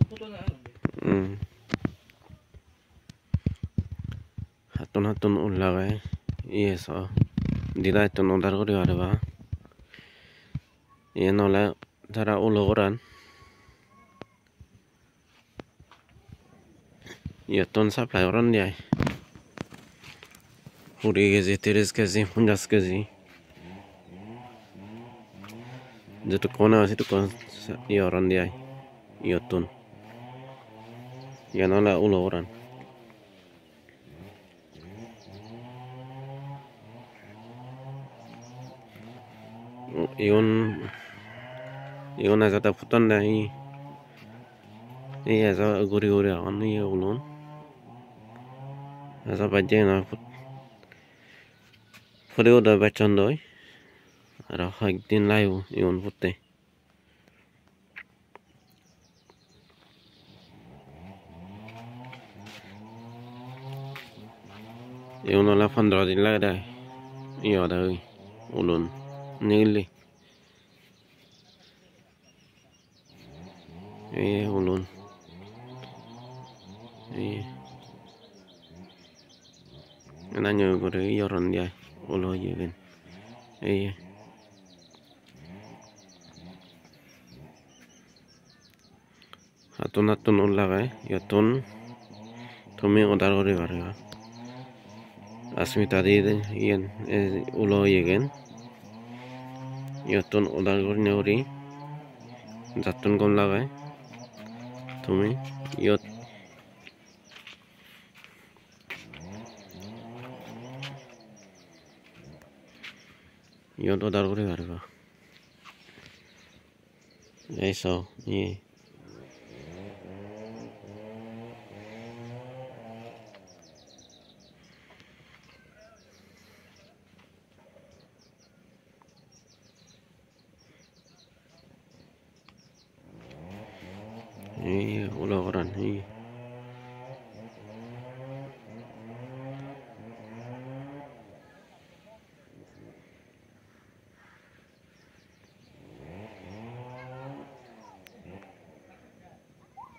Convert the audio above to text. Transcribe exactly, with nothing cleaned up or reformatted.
Hmm. Hatun hatun 올라가요. 이에서 니가 했던 오달거리 가려봐. 얘 놀라 자라 올라오란. Yatun supply orang dia. Huri keji, tiris keji, punjas keji. Jadi kona situ kon ya orang dia. Yatun. Ya nala ulo orang. Ion ion aja tak putan dah i. Iya aja guri guri akan iya ulun. Aja baca na put. Fore udah baca doi. Ada hak din layu ion putte. Ion nala pandra din lagi dah. Iya dah ulun. Nili. Iya ulun. Iya. Nanya guri iya orang dia. Ulo iya kan. Iya. Hatun hatun 올라가요. 여튼 도미 오달거리 가려가. Asmita di iyan ulo yegen. Yatun odargori neuri. Jatun kon lagai. Tumi yot yot odargori ga려가. Eso, iya. Iya, ulo koran, iya.